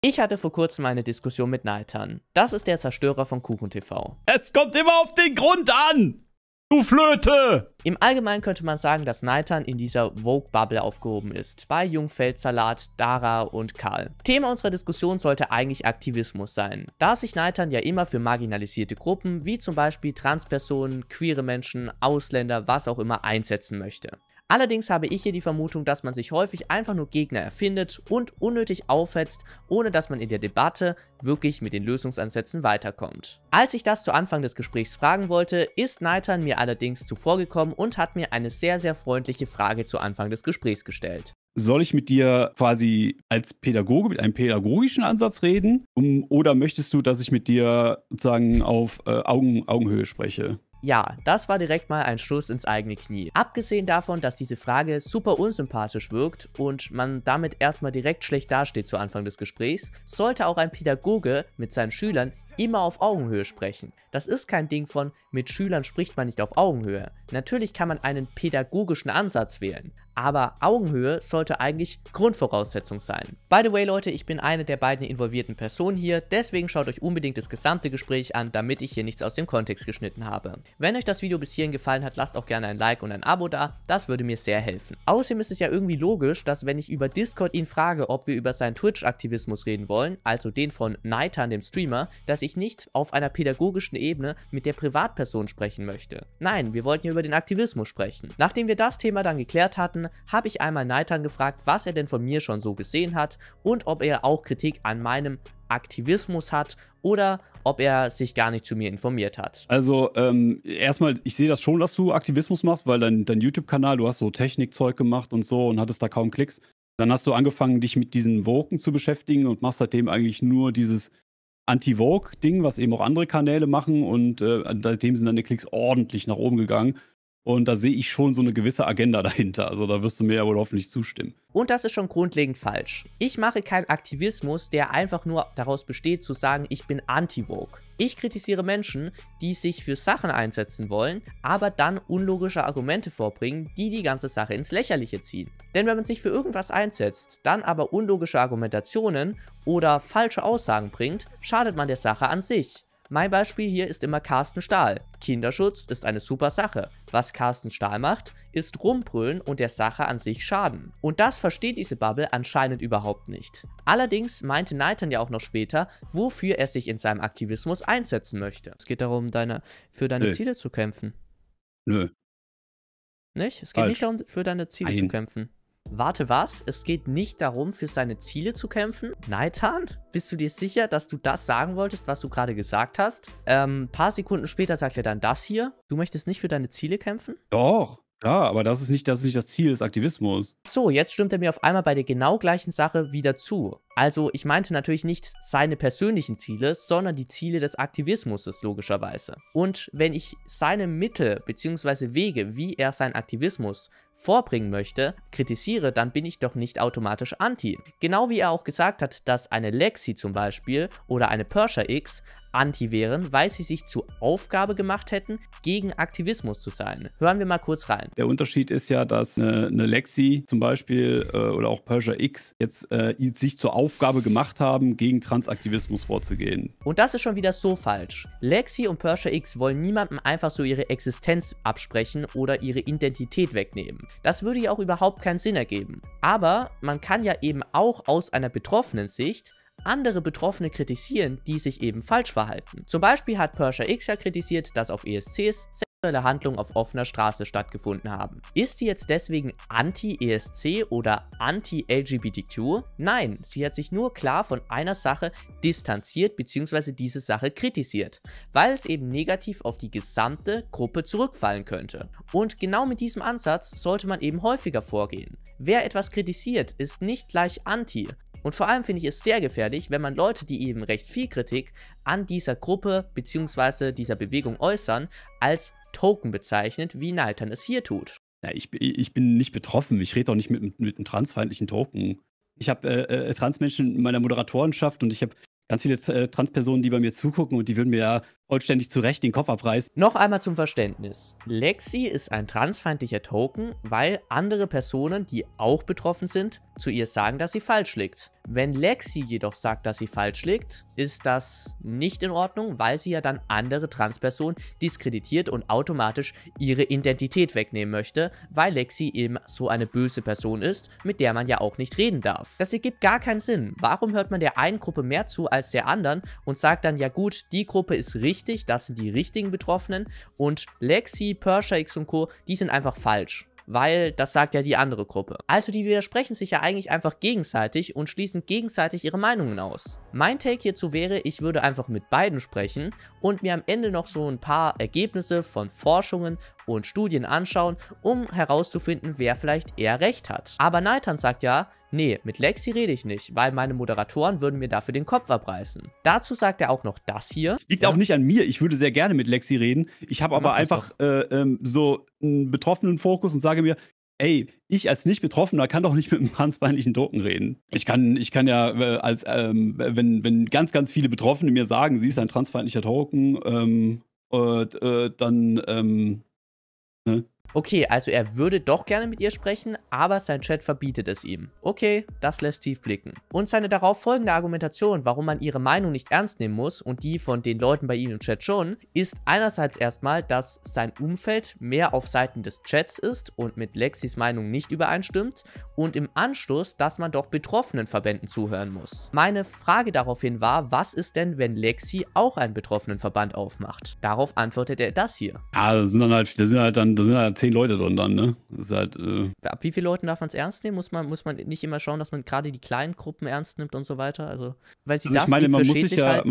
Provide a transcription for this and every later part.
Ich hatte vor kurzem eine Diskussion mit Neitan. Das ist der Zerstörer von KuchenTV. Es kommt immer auf den Grund an! Du Flöte! Im Allgemeinen könnte man sagen, dass Neitan in dieser Vogue-Bubble aufgehoben ist. Bei Jungfeldsalat, Dara und Karl. Thema unserer Diskussion sollte eigentlich Aktivismus sein. Da sich Neitan ja immer für marginalisierte Gruppen, wie zum Beispiel Transpersonen, queere Menschen, Ausländer, was auch immer einsetzen möchte. Allerdings habe ich hier die Vermutung, dass man sich häufig einfach nur Gegner erfindet und unnötig aufhetzt, ohne dass man in der Debatte wirklich mit den Lösungsansätzen weiterkommt. Als ich das zu Anfang des Gesprächs fragen wollte, ist Neitan mir allerdings zuvorgekommen und hat mir eine sehr, sehr freundliche Frage zu Anfang des Gesprächs gestellt. Soll ich mit dir quasi als Pädagoge mit einem pädagogischen Ansatz reden? Oder möchtest du, dass ich mit dir sozusagen auf Augenhöhe spreche? Ja, das war direkt mal ein Schuss ins eigene Knie. Abgesehen davon, dass diese Frage super unsympathisch wirkt und man damit erstmal direkt schlecht dasteht zu Anfang des Gesprächs, sollte auch ein Pädagoge mit seinen Schülern immer auf Augenhöhe sprechen. Das ist kein Ding von, mit Schülern spricht man nicht auf Augenhöhe. Natürlich kann man einen pädagogischen Ansatz wählen, aber Augenhöhe sollte eigentlich Grundvoraussetzung sein. By the way, Leute, ich bin eine der beiden involvierten Personen hier, deswegen schaut euch unbedingt das gesamte Gespräch an, damit ich hier nichts aus dem Kontext geschnitten habe. Wenn euch das Video bis hierhin gefallen hat, lasst auch gerne ein Like und ein Abo da, das würde mir sehr helfen. Außerdem ist es ja irgendwie logisch, dass wenn ich über Discord ihn frage, ob wir über seinen Twitch-Aktivismus reden wollen, also den von Neitan, dem Streamer, dass ich nicht auf einer pädagogischen Ebene mit der Privatperson sprechen möchte. Nein, wir wollten ja über den Aktivismus sprechen. Nachdem wir das Thema dann geklärt hatten, habe ich einmal Neitan gefragt, was er denn von mir schon so gesehen hat und ob er auch Kritik an meinem Aktivismus hat oder ob er sich gar nicht zu mir informiert hat. Also erstmal, ich sehe das schon, dass du Aktivismus machst, weil dein YouTube-Kanal, du hast so Technikzeug gemacht und so und hattest da kaum Klicks. Dann hast du angefangen, dich mit diesen Woken zu beschäftigen und machst seitdem eigentlich nur dieses Anti-Vogue-Ding, was eben auch andere Kanäle machen und seitdem sind deine Klicks ordentlich nach oben gegangen. Und da sehe ich schon so eine gewisse Agenda dahinter. Also da wirst du mir ja wohl hoffentlich zustimmen. Und das ist schon grundlegend falsch. Ich mache keinen Aktivismus, der einfach nur daraus besteht, zu sagen, ich bin anti-Vogue. Ich kritisiere Menschen, die sich für Sachen einsetzen wollen, aber dann unlogische Argumente vorbringen, die die ganze Sache ins Lächerliche ziehen. Denn wenn man sich für irgendwas einsetzt, dann aber unlogische Argumentationen oder falsche Aussagen bringt, schadet man der Sache an sich. Mein Beispiel hier ist immer Carsten Stahl. Kinderschutz ist eine super Sache. Was Carsten Stahl macht, ist rumbrüllen und der Sache an sich schaden. Und das versteht diese Bubble anscheinend überhaupt nicht. Allerdings meinte Neitan ja auch noch später, wofür er sich in seinem Aktivismus einsetzen möchte. Es geht darum, für deine Ziele zu kämpfen. Nö. Nicht? Es geht nicht darum, für deine Ziele zu kämpfen. Warte, was? Es geht nicht darum, für seine Ziele zu kämpfen? Neitan? Bist du dir sicher, dass du das sagen wolltest, was du gerade gesagt hast? Paar Sekunden später sagt er dann das hier. Du möchtest nicht für deine Ziele kämpfen? Doch, klar, aber das ist nicht das Ziel des Aktivismus. So, jetzt stimmt er mir auf einmal bei der genau gleichen Sache wieder zu. Also, ich meinte natürlich nicht seine persönlichen Ziele, sondern die Ziele des Aktivismus logischerweise. Und wenn ich seine Mittel bzw. Wege, wie er seinen Aktivismus vorbringen möchte, kritisiere, dann bin ich doch nicht automatisch anti. Genau wie er auch gesagt hat, dass eine Lexi zum Beispiel oder eine Persha X anti wären, weil sie sich zur Aufgabe gemacht hätten, gegen Aktivismus zu sein. Hören wir mal kurz rein. Der Unterschied ist ja, dass eine Lexi zum Beispiel oder auch Persha X jetzt sich zur Aufgabe gemacht haben, gegen Transaktivismus vorzugehen. Und das ist schon wieder so falsch. Lexi und Persha X wollen niemandem einfach so ihre Existenz absprechen oder ihre Identität wegnehmen. Das würde ja auch überhaupt keinen Sinn ergeben. Aber man kann ja eben auch aus einer betroffenen Sicht andere Betroffene kritisieren, die sich eben falsch verhalten. Zum Beispiel hat Persha X ja kritisiert, dass auf ESCs sexuelle Handlungen auf offener Straße stattgefunden haben. Ist sie jetzt deswegen anti-ESC oder anti-LGBTQ? Nein, sie hat sich nur klar von einer Sache distanziert bzw. diese Sache kritisiert, weil es eben negativ auf die gesamte Gruppe zurückfallen könnte. Und genau mit diesem Ansatz sollte man eben häufiger vorgehen. Wer etwas kritisiert, ist nicht gleich anti. Und vor allem finde ich es sehr gefährlich, wenn man Leute, die eben recht viel Kritik an dieser Gruppe bzw. dieser Bewegung äußern, als Token bezeichnet, wie Neitan es hier tut. Ja, ich bin nicht betroffen. Ich rede auch nicht mit einem transfeindlichen Token. Ich habe Transmenschen in meiner Moderatorenschaft und ich habe ganz viele Transpersonen, die bei mir zugucken und die würden mir ja vollständig zurecht den Kopf abreißt. Noch einmal zum Verständnis. Lexi ist ein transfeindlicher Token, weil andere Personen, die auch betroffen sind, zu ihr sagen, dass sie falsch liegt. Wenn Lexi jedoch sagt, dass sie falsch liegt, ist das nicht in Ordnung, weil sie ja dann andere Transpersonen diskreditiert und automatisch ihre Identität wegnehmen möchte, weil Lexi eben so eine böse Person ist, mit der man ja auch nicht reden darf. Das ergibt gar keinen Sinn. Warum hört man der einen Gruppe mehr zu als der anderen und sagt dann, ja gut, die Gruppe ist richtig, das sind die richtigen Betroffenen und Lexi, Persha X und Co., die sind einfach falsch. Weil das sagt ja die andere Gruppe. Also die widersprechen sich ja eigentlich einfach gegenseitig und schließen gegenseitig ihre Meinungen aus. Mein Take hierzu wäre, ich würde einfach mit beiden sprechen und mir am Ende noch so ein paar Ergebnisse von Forschungen und Studien anschauen, um herauszufinden, wer vielleicht eher recht hat. Aber Nathan sagt ja, nee, mit Lexi rede ich nicht, weil meine Moderatoren würden mir dafür den Kopf abreißen. Dazu sagt er auch noch das hier. Liegt auch nicht an mir. Ich würde sehr gerne mit Lexi reden. Ich habe aber einfach so einen betroffenen Fokus und sage mir, ey, ich als Nicht-Betroffener kann doch nicht mit einem transfeindlichen Token reden. Ich kann ja, wenn ganz, ganz viele Betroffene mir sagen, sie ist ein transfeindlicher Token, dann, ne? Okay, also er würde doch gerne mit ihr sprechen, aber sein Chat verbietet es ihm. Okay, das lässt tief blicken. Und seine darauf folgende Argumentation, warum man ihre Meinung nicht ernst nehmen muss und die von den Leuten bei ihm im Chat schon, ist einerseits erstmal, dass sein Umfeld mehr auf Seiten des Chats ist und mit Lexis Meinung nicht übereinstimmt und im Anschluss, dass man doch betroffenen Verbänden zuhören muss. Meine Frage daraufhin war, was ist denn, wenn Lexi auch einen betroffenen Verband aufmacht? Darauf antwortet er das hier. Ja, da sind halt 10 Leute drin dann, ne? Das ist halt, Ab wie vielen Leuten darf man es ernst nehmen? Muss man nicht immer schauen, dass man gerade die kleinen Gruppen ernst nimmt und so weiter? Also, weil sie also das ich meine, nicht man für muss sich schädlich ja, halten?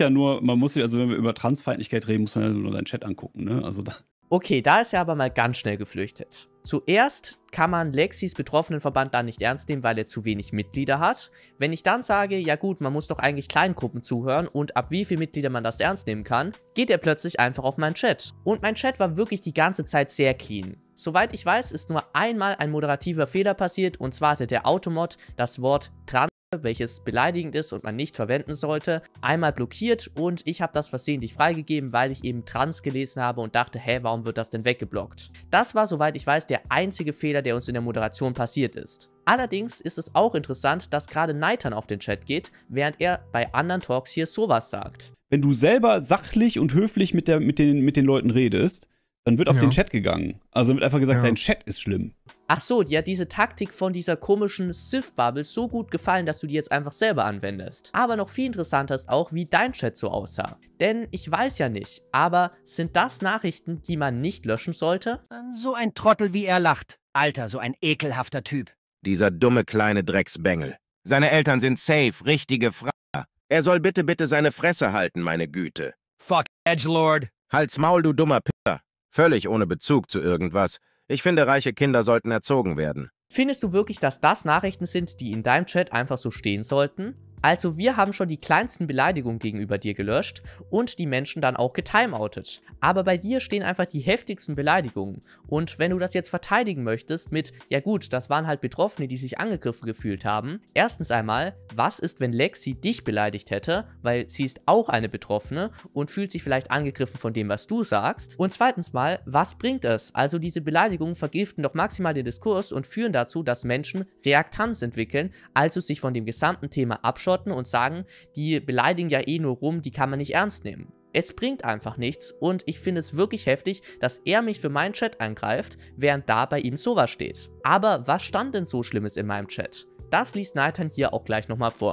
also wenn wir über Transfeindlichkeit reden, muss man ja nur deinen Chat angucken, ne? Also da. Okay, da ist er aber mal ganz schnell geflüchtet. Zuerst kann man Lexis Betroffenenverband dann nicht ernst nehmen, weil er zu wenig Mitglieder hat. Wenn ich dann sage, ja gut, man muss doch eigentlich Kleingruppen zuhören und ab wie viel Mitglieder man das ernst nehmen kann, geht er plötzlich einfach auf meinen Chat. Und mein Chat war wirklich die ganze Zeit sehr clean. Soweit ich weiß, ist nur einmal ein moderativer Fehler passiert und zwar hatte der Automod das Wort Trans, welches beleidigend ist und man nicht verwenden sollte, einmal blockiert und ich habe das versehentlich freigegeben, weil ich eben trans gelesen habe und dachte, hä, warum wird das denn weggeblockt? Das war, soweit ich weiß, der einzige Fehler, der uns in der Moderation passiert ist. Allerdings ist es auch interessant, dass gerade Nathan auf den Chat geht, während er bei anderen Talks hier sowas sagt. Wenn du selber sachlich und höflich mit den Leuten redest, dann wird auf den Chat gegangen. Also wird einfach gesagt, dein Chat ist schlimm. Ach so, dir hat diese Taktik von dieser komischen Sith-Bubble so gut gefallen, dass du die jetzt einfach selber anwendest. Aber noch viel interessanter ist auch, wie dein Chat so aussah. Denn ich weiß ja nicht, aber sind das Nachrichten, die man nicht löschen sollte? So ein Trottel, wie er lacht. Alter, so ein ekelhafter Typ. Dieser dumme kleine Drecksbengel. Seine Eltern sind safe, richtige Frager. Er soll bitte seine Fresse halten, meine Güte. Fuck, Edgelord. Halt's Maul, du dummer Pisser. Völlig ohne Bezug zu irgendwas. Ich finde, reiche Kinder sollten erzogen werden. Findest du wirklich, dass das Nachrichten sind, die in deinem Chat einfach so stehen sollten? Also wir haben schon die kleinsten Beleidigungen gegenüber dir gelöscht und die Menschen dann auch getimeoutet. Aber bei dir stehen einfach die heftigsten Beleidigungen. Und wenn du das jetzt verteidigen möchtest mit, ja gut, das waren halt Betroffene, die sich angegriffen gefühlt haben. Erstens einmal, was ist, wenn Lexi dich beleidigt hätte, weil sie ist auch eine Betroffene und fühlt sich vielleicht angegriffen von dem, was du sagst. Und zweitens mal, was bringt es? Also diese Beleidigungen vergiften doch maximal den Diskurs und führen dazu, dass Menschen Reaktanz entwickeln, also sich von dem gesamten Thema abschotten und sagen, die beleidigen ja eh nur rum, die kann man nicht ernst nehmen. Es bringt einfach nichts und ich finde es wirklich heftig, dass er mich für meinen Chat angreift, während da bei ihm sowas steht. Aber was stand denn so Schlimmes in meinem Chat? Das liest Nathan hier auch gleich nochmal vor.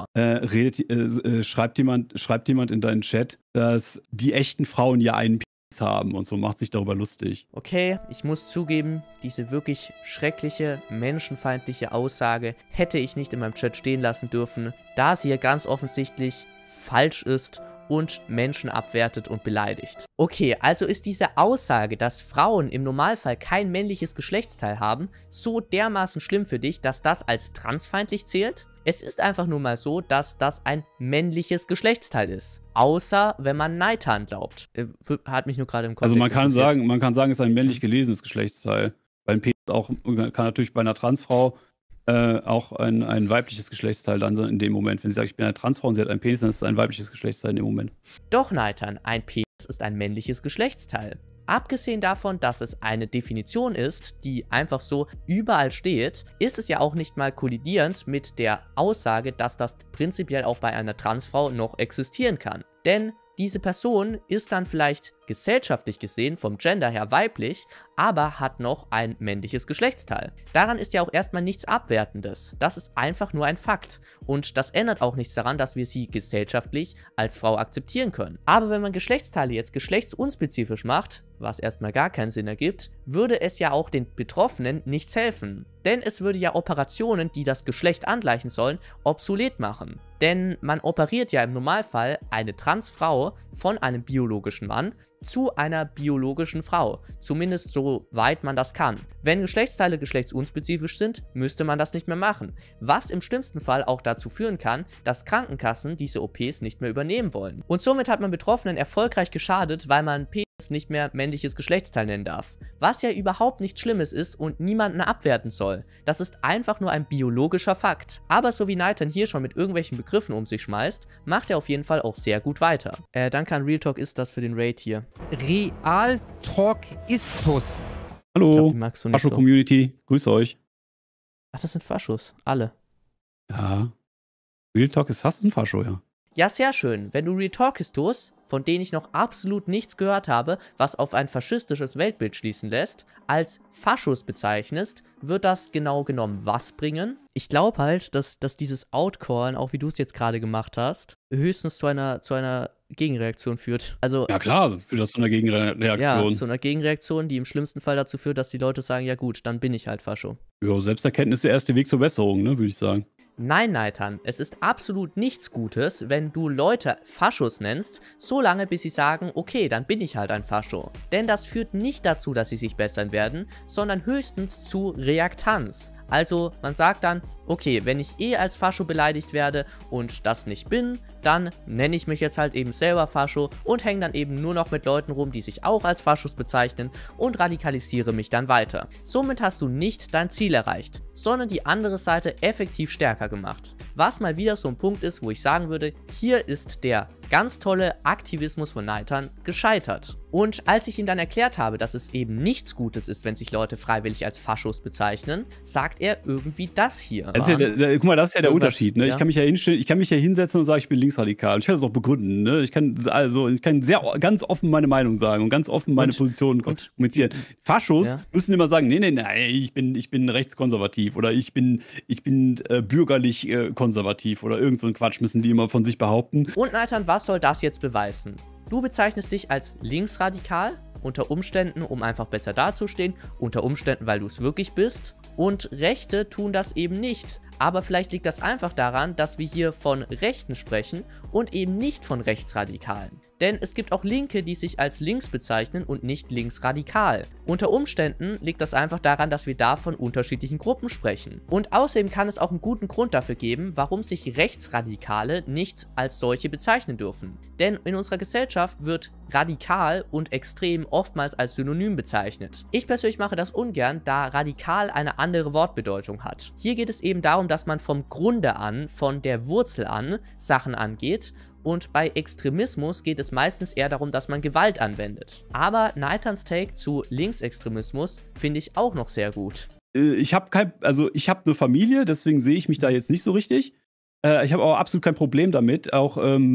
Schreibt jemand in deinen Chat, dass die echten Frauen ja einen Penis haben und so, macht sich darüber lustig. Okay, ich muss zugeben, diese wirklich schreckliche, menschenfeindliche Aussage hätte ich nicht in meinem Chat stehen lassen dürfen, da sie ja ganz offensichtlich falsch ist und Menschen abwertet und beleidigt. Okay, also ist diese Aussage, dass Frauen im Normalfall kein männliches Geschlechtsteil haben, so dermaßen schlimm für dich, dass das als transfeindlich zählt? Es ist einfach nur mal so, dass das ein männliches Geschlechtsteil ist. Außer, wenn man Nathan glaubt. Hat mich nur gerade im Kopf. Also man kann sagen, es ist ein männlich gelesenes Geschlechtsteil. Weil ein Penis auch, kann natürlich bei einer Transfrau auch ein weibliches Geschlechtsteil dann in dem Moment. Wenn sie sagt, ich bin eine Transfrau und sie hat einen Penis, dann ist es ein weibliches Geschlechtsteil in dem Moment. Doch, Nathan, ein Penis ist ein männliches Geschlechtsteil. Abgesehen davon, dass es eine Definition ist, die einfach so überall steht, ist es ja auch nicht mal kollidierend mit der Aussage, dass das prinzipiell auch bei einer Transfrau noch existieren kann. Denn diese Person ist dann vielleicht gesellschaftlich gesehen vom Gender her weiblich, aber hat noch ein männliches Geschlechtsteil. Daran ist ja auch erstmal nichts Abwertendes. Das ist einfach nur ein Fakt. Und das ändert auch nichts daran, dass wir sie gesellschaftlich als Frau akzeptieren können. Aber wenn man Geschlechtsteile jetzt geschlechtsunspezifisch macht, was erstmal gar keinen Sinn ergibt, würde es ja auch den Betroffenen nichts helfen. Denn es würde ja Operationen, die das Geschlecht angleichen sollen, obsolet machen. Denn man operiert ja im Normalfall eine Transfrau von einem biologischen Mann zu einer biologischen Frau. Zumindest so weit man das kann. Wenn Geschlechtsteile geschlechtsunspezifisch sind, müsste man das nicht mehr machen. Was im schlimmsten Fall auch dazu führen kann, dass Krankenkassen diese OPs nicht mehr übernehmen wollen. Und somit hat man Betroffenen erfolgreich geschadet, weil man Penis nicht mehr männliches Geschlechtsteil nennen darf. Was ja überhaupt nichts Schlimmes ist und niemanden abwerten soll. Das ist einfach nur ein biologischer Fakt. Aber so wie Nathan hier schon mit irgendwelchen Begriffen um sich schmeißt, macht er auf jeden Fall auch sehr gut weiter. Danke an Real Talk ist das für den Raid hier. Real Talk Istus. Hallo, Ich glaub, die magst du nicht so. Fascho-Community, grüße euch. Ach, das sind Faschos. Alle. Ja, Real Talk ist fast ein Fascho, ja. Ja, sehr schön. Wenn du Retalkistos, von denen ich noch absolut nichts gehört habe, was auf ein faschistisches Weltbild schließen lässt, als Faschos bezeichnest, wird das genau genommen was bringen? Ich glaube halt, dass dieses Outcallen, auch wie du es jetzt gerade gemacht hast, höchstens zu einer Gegenreaktion führt. Also, Ja klar, für das zu einer Gegenreaktion. ja, zu einer Gegenreaktion, die im schlimmsten Fall dazu führt, dass die Leute sagen, ja gut, dann bin ich halt Fascho. Ja, Selbsterkenntnis ist der erste Weg zur Besserung, ne, würde ich sagen. Nein, Nathan, es ist absolut nichts Gutes, wenn du Leute Faschos nennst, solange bis sie sagen, okay, dann bin ich halt ein Fascho. Denn das führt nicht dazu, dass sie sich bessern werden, sondern höchstens zu Reaktanz. Also, man sagt dann, okay, wenn ich als Fascho beleidigt werde und das nicht bin, dann nenne ich mich jetzt halt eben selber Fascho und hänge dann eben nur noch mit Leuten rum, die sich auch als Faschos bezeichnen und radikalisiere mich dann weiter. Somit hast du nicht dein Ziel erreicht, sondern die andere Seite effektiv stärker gemacht. Was mal wieder so ein Punkt ist, wo ich sagen würde, hier ist der ganz tolle Aktivismus von Nathan gescheitert. Und als ich ihm dann erklärt habe, dass es eben nichts Gutes ist, wenn sich Leute freiwillig als Faschos bezeichnen, sagt er irgendwie das hier. Das ist ja guck mal, das ist ja der Irgendwas, Unterschied. Ne? ja. Ich kann mich ja hinstellen, ich kann mich ja hinsetzen und sagen, ich bin linksradikal. Und ich kann das auch begründen. Ne? Ich kann ganz offen meine Meinung sagen und ganz offen meine Positionen kommunizieren. Faschos müssen immer sagen, nee, ich bin rechtskonservativ oder ich bin bürgerlich konservativ oder irgend so ein Quatsch müssen die immer von sich behaupten. Und Nathan, was soll das jetzt beweisen? Du bezeichnest dich als linksradikal, unter Umständen, um einfach besser dazustehen, unter Umständen, weil du es wirklich bist. Und Rechte tun das eben nicht. Aber vielleicht liegt das einfach daran, dass wir hier von Rechten sprechen und eben nicht von Rechtsradikalen. Denn es gibt auch Linke, die sich als links bezeichnen und nicht linksradikal. Unter Umständen liegt das einfach daran, dass wir da von unterschiedlichen Gruppen sprechen. Und außerdem kann es auch einen guten Grund dafür geben, warum sich Rechtsradikale nicht als solche bezeichnen dürfen. Denn in unserer Gesellschaft wird radikal und extrem oftmals als Synonym bezeichnet. Ich persönlich mache das ungern, da radikal eine andere Wortbedeutung hat. Hier geht es eben darum, dass man vom Grunde an, von der Wurzel an, Sachen angeht. Und bei Extremismus geht es meistens eher darum, dass man Gewalt anwendet. Aber Nathans Take zu Linksextremismus finde ich auch noch sehr gut. Ich habe eine Familie, deswegen sehe ich mich da jetzt nicht so richtig. Ich habe auch absolut kein Problem damit, auch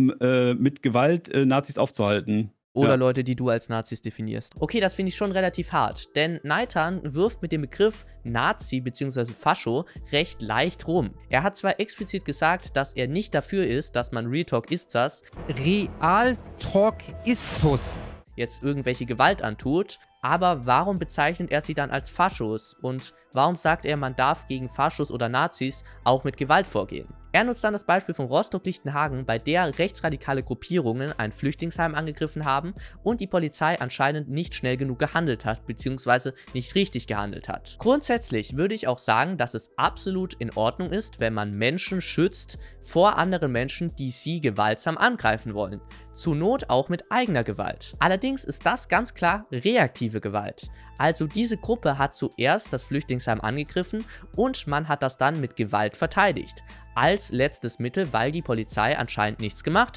mit Gewalt Nazis aufzuhalten. Oder Leute, die du als Nazis definierst. Okay, das finde ich schon relativ hart, denn Nathan wirft mit dem Begriff Nazi bzw. Fascho recht leicht rum. Er hat zwar explizit gesagt, dass er nicht dafür ist, dass man Real Talk Istas, Real Talk Istus, jetzt irgendwelche Gewalt antut, aber warum bezeichnet er sie dann als Faschos und warum sagt er, man darf gegen Faschos oder Nazis auch mit Gewalt vorgehen? Er nutzt dann das Beispiel von Rostock-Lichtenhagen, bei der rechtsradikale Gruppierungen ein Flüchtlingsheim angegriffen haben und die Polizei anscheinend nicht schnell genug gehandelt hat, beziehungsweise nicht richtig gehandelt hat. Grundsätzlich würde ich auch sagen, dass es absolut in Ordnung ist, wenn man Menschen schützt vor anderen Menschen, die sie gewaltsam angreifen wollen. Zur Not auch mit eigener Gewalt. Allerdings ist das ganz klar reaktive Gewalt. Also diese Gruppe hat zuerst das Flüchtlingsheim angegriffen und man hat das dann mit Gewalt verteidigt. Als letztes Mittel, weil die Polizei anscheinend nichts gemacht hat.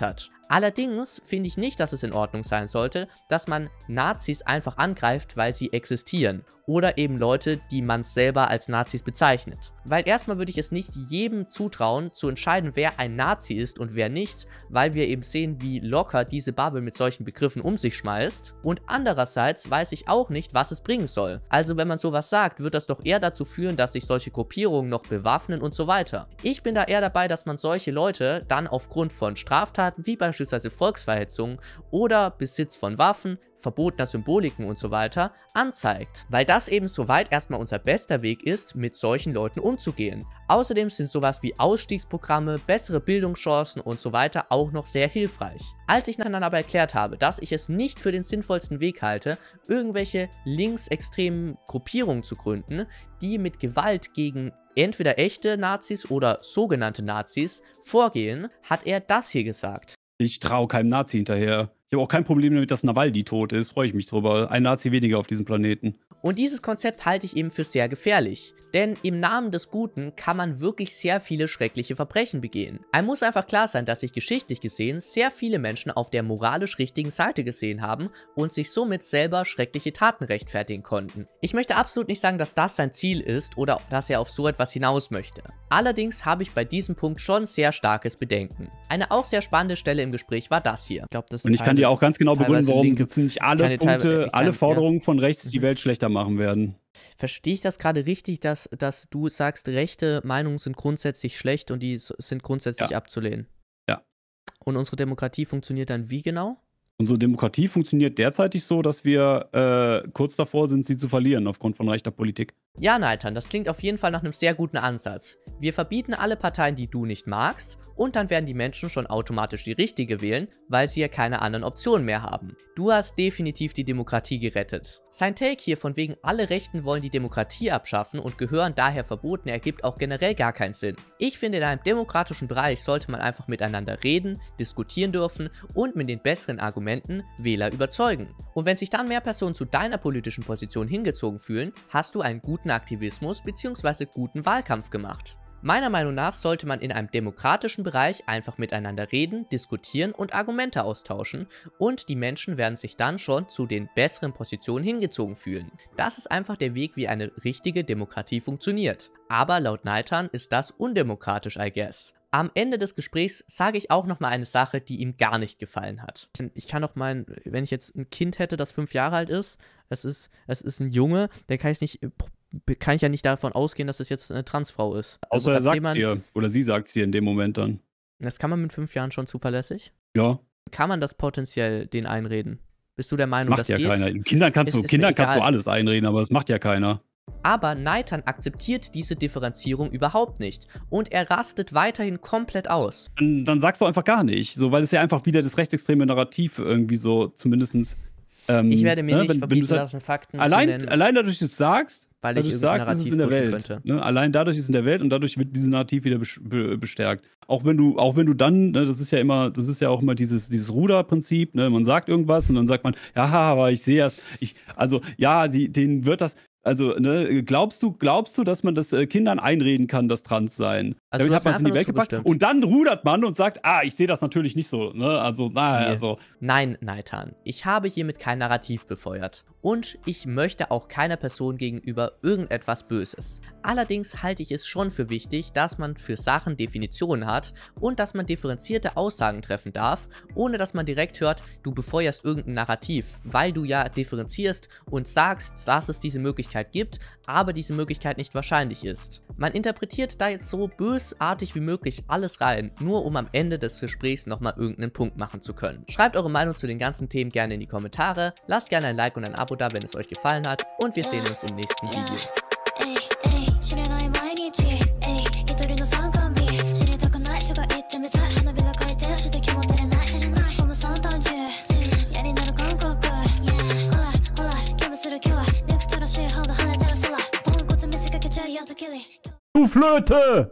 Allerdings finde ich nicht, dass es in Ordnung sein sollte, dass man Nazis einfach angreift, weil sie existieren. Oder eben Leute, die man selber als Nazis bezeichnet. Weil erstmal würde ich es nicht jedem zutrauen, zu entscheiden, wer ein Nazi ist und wer nicht, weil wir eben sehen, wie locker diese Bubble mit solchen Begriffen um sich schmeißt. Und andererseits weiß ich auch nicht, was es bringen soll. Also wenn man sowas sagt, wird das doch eher dazu führen, dass sich solche Gruppierungen noch bewaffnen und so weiter. Ich bin da eher dabei, dass man solche Leute dann aufgrund von Straftaten wie beispielsweise Volksverhetzung oder Besitz von Waffen, verbotener Symboliken und so weiter anzeigt. Weil das eben soweit erstmal unser bester Weg ist, mit solchen Leuten umzugehen. Außerdem sind sowas wie Ausstiegsprogramme, bessere Bildungschancen und so weiter auch noch sehr hilfreich. Als ich dann aber erklärt habe, dass ich es nicht für den sinnvollsten Weg halte, irgendwelche linksextremen Gruppierungen zu gründen, die mit Gewalt gegen entweder echte Nazis oder sogenannte Nazis vorgehen, hat er das hier gesagt. Ich traue keinem Nazi hinterher. Ich habe auch kein Problem damit, dass Nawalny tot ist. Freue ich mich drüber. Ein Nazi weniger auf diesem Planeten. Und dieses Konzept halte ich eben für sehr gefährlich. Denn im Namen des Guten kann man wirklich sehr viele schreckliche Verbrechen begehen. Einem muss einfach klar sein, dass sich geschichtlich gesehen sehr viele Menschen auf der moralisch richtigen Seite gesehen haben und sich somit selber schreckliche Taten rechtfertigen konnten. Ich möchte absolut nicht sagen, dass das sein Ziel ist oder dass er auf so etwas hinaus möchte. Allerdings habe ich bei diesem Punkt schon sehr starkes Bedenken. Eine auch sehr spannende Stelle im Gespräch war das hier. Und ich kann dir auch ganz genau begründen, warum so ziemlich alle Punkte, alle Forderungen von rechts die Welt schlechter machen werden. Verstehe ich das gerade richtig, dass du sagst, rechte Meinungen sind grundsätzlich schlecht und die sind grundsätzlich abzulehnen? Ja. Und unsere Demokratie funktioniert dann wie genau? Unsere Demokratie funktioniert derzeitig so, dass wir kurz davor sind, sie zu verlieren aufgrund von rechter Politik. Ja, Nathan, das klingt auf jeden Fall nach einem sehr guten Ansatz. Wir verbieten alle Parteien, die du nicht magst, und dann werden die Menschen schon automatisch die richtige wählen, weil sie ja keine anderen Optionen mehr haben. Du hast definitiv die Demokratie gerettet. Sein Take hier von wegen alle Rechten wollen die Demokratie abschaffen und gehören daher verboten, ergibt auch generell gar keinen Sinn. Ich finde, in einem demokratischen Bereich sollte man einfach miteinander reden, diskutieren dürfen und mit den besseren Argumenten Wähler überzeugen. Und wenn sich dann mehr Personen zu deiner politischen Position hingezogen fühlen, hast du einen guten Aktivismus bzw. guten Wahlkampf gemacht. Meiner Meinung nach sollte man in einem demokratischen Bereich einfach miteinander reden, diskutieren und Argumente austauschen und die Menschen werden sich dann schon zu den besseren Positionen hingezogen fühlen. Das ist einfach der Weg, wie eine richtige Demokratie funktioniert. Aber laut Nathan ist das undemokratisch, I guess. Am Ende des Gesprächs sage ich auch nochmal eine Sache, die ihm gar nicht gefallen hat. Ich kann auch meinen, wenn ich jetzt ein Kind hätte, das 5 Jahre alt ist, es ist ein Junge, der kann ich ja nicht davon ausgehen, dass es jetzt eine Transfrau ist. Außer er sagt es dir, oder sie sagt es dir in dem Moment dann. Das kann man mit 5 Jahren schon zuverlässig? Ja. Kann man das potenziell denen einreden? Bist du der Meinung, das macht ja keiner. Kindern kannst du alles einreden, aber das macht ja keiner. Aber Nathan akzeptiert diese Differenzierung überhaupt nicht und er rastet weiterhin komplett aus. Dann sagst du einfach gar nicht, so, weil es ja einfach wieder das rechtsextreme Narrativ irgendwie so zumindestens. Ich werde mir nicht verbieten lassen, Fakten zu nennen. Allein dadurch, dass du es sagst, weil ich sagst, ist es in der Welt. Ne? Allein dadurch ist es in der Welt und dadurch wird dieses Narrativ wieder bestärkt. Auch wenn du dann, ne, das ist ja auch immer dieses Ruderprinzip, ne? Man sagt irgendwas und dann sagt man, ja, aber ich sehe das. Denen wird das. Also, ne, glaubst du, dass man das Kindern einreden kann, das Trans sein? Also damit hat man es in die Welt gepackt. Und dann rudert man und sagt, ich sehe das natürlich nicht so. Ne? Nein, Nathan, ich habe hiermit kein Narrativ befeuert. Und ich möchte auch keiner Person gegenüber irgendetwas Böses. Allerdings halte ich es schon für wichtig, dass man für Sachen Definitionen hat und dass man differenzierte Aussagen treffen darf, ohne dass man direkt hört, du befeuerst irgendein Narrativ, weil du ja differenzierst und sagst, dass es diese Möglichkeit gibt, aber diese Möglichkeit nicht wahrscheinlich ist. Man interpretiert da jetzt so bösartig wie möglich alles rein, nur um am Ende des Gesprächs nochmal irgendeinen Punkt machen zu können. Schreibt eure Meinung zu den ganzen Themen gerne in die Kommentare, lasst gerne ein Like und ein Abo da, wenn es euch gefallen hat und wir sehen uns im nächsten Video. Du Flöte!